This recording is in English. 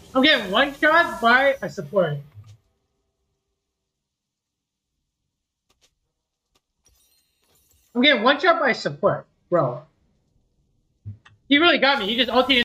I'm getting one shot by a support. I'm getting one shot by support, bro. He really got me. He just ulted